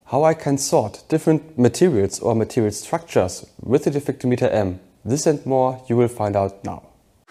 How I can sort different materials or material structures with the defectometer M. This and more you will find out now.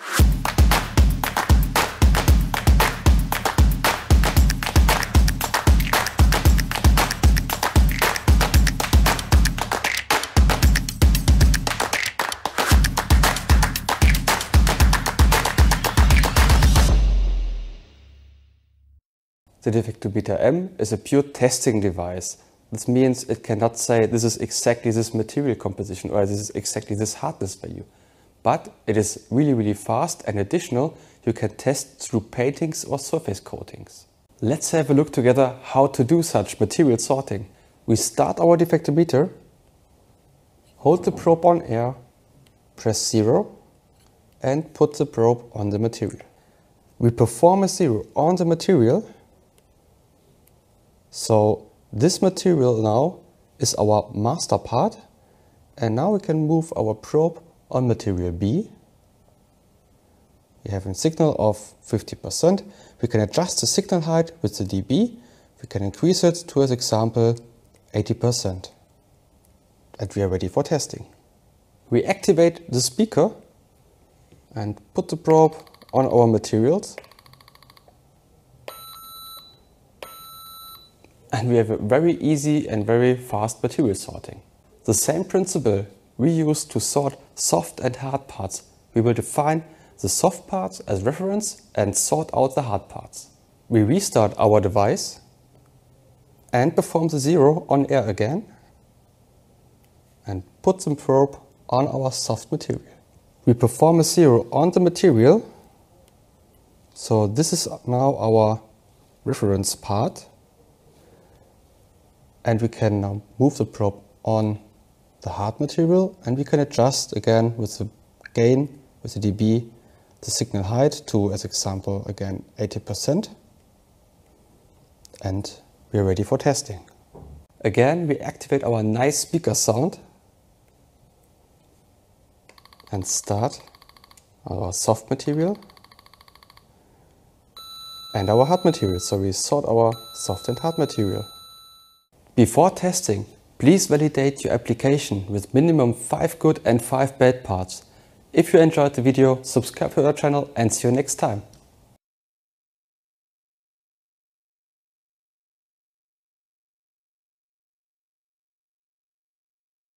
The defectometer M is a pure testing device. This means it cannot say this is exactly this material composition or this is exactly this hardness value. But it is really fast, and additional, you can test through paintings or surface coatings. Let's have a look together how to do such material sorting. We start our defectometer, hold the probe on air, press 0 and put the probe on the material. We perform a 0 on the material. So this material now is our master part, and now we can move our probe on material B. We have a signal of 50%. We can adjust the signal height with the dB. We can increase it to, as example, 80%. And we are ready for testing. We activate the speaker and put the probe on our materials. And we have a very easy and very fast material sorting. The same principle we use to sort soft and hard parts. We will define the soft parts as reference and sort out the hard parts. We restart our device and perform the 0 on air again and put the probe on our soft material. We perform a 0 on the material. So this is now our reference part. And we can now move the probe on the hard material, and we can adjust again with the gain, with the dB, the signal height to, as example, again 80%. And we are ready for testing. Again, we activate our nice speaker sound and start our soft material and our hard material. So we sort our soft and hard material. Before testing, please validate your application with minimum 5 good and 5 bad parts. If you enjoyed the video, subscribe to our channel and see you next time.